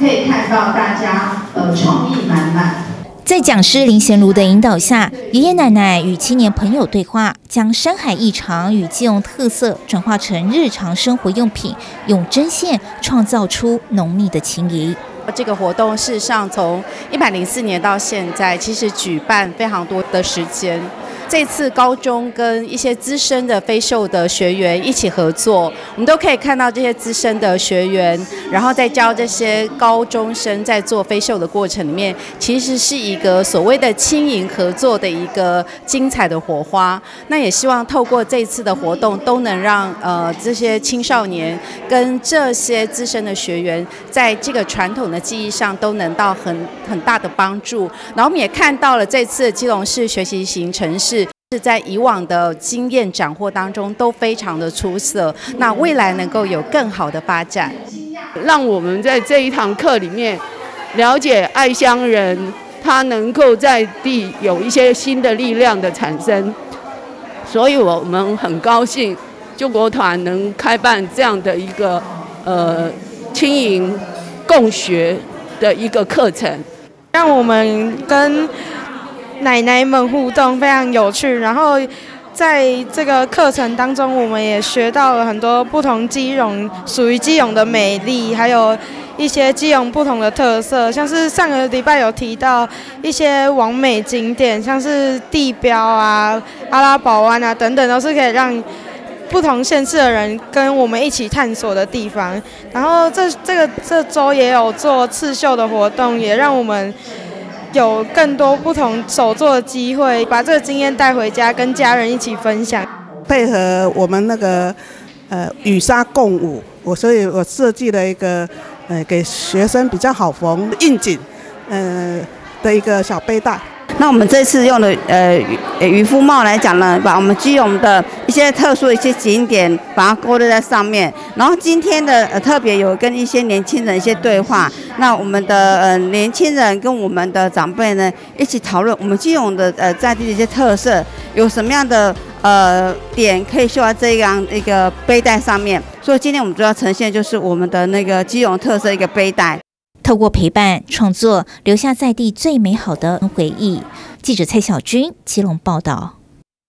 可以看到大家创意满满。 在讲师林贤如的引导下，爷爷奶奶与青年朋友对话，将山海异常与基隆特色转化成日常生活用品，用针线创造出浓密的情谊。 这个活动事实上从104年到现在，其实举办非常多的时间。这次高中跟一些资深的飞兽的学员一起合作，我们都可以看到这些资深的学员，然后再教这些高中生在做飞兽的过程里面，其实是一个所谓的轻盈合作的一个精彩的火花。那也希望透过这次的活动，都能让这些青少年跟这些资深的学员，在这个传统的技艺上都能到很大的帮助。然后我们也看到了这次的基隆市学习型城市。是在以往的经验斩获当中都非常的出色，那未来能够有更好的发展， 让我们在这一堂课里面了解爱乡人，他能够在地有一些新的力量的产生，所以我们很高兴救国团能开办这样的一个轻盈共学的一个课程， 让我们跟奶奶们互动非常有趣，然后在这个课程当中，我们也学到了很多不同基隆属于基隆的美丽，还有一些基隆不同的特色，像是上个礼拜有提到一些网美景点，像是地标啊、阿拉堡湾啊等等，都是可以让不同县市的人跟我们一起探索的地方。然后这周也有做刺绣的活动，也让我们有更多不同手作的机会，把这个经验带回家，跟家人一起分享。 配合我们那个羽纱共舞，所以我设计了一个给学生比较好缝应景的一个小背带。 那我们这次用的渔夫帽来讲呢，把我们基隆的一些特殊的一些景点，把它勾勒在上面。然后今天的特别有跟一些年轻人一些对话。那我们的年轻人跟我们的长辈呢一起讨论我们基隆的在地的一些特色，有什么样的点可以绣在这样一个背带上面。所以今天我们主要呈现就是我们的那个基隆特色一个背带。 透过陪伴创作，留下在地最美好的回忆。记者蔡小军基隆报道。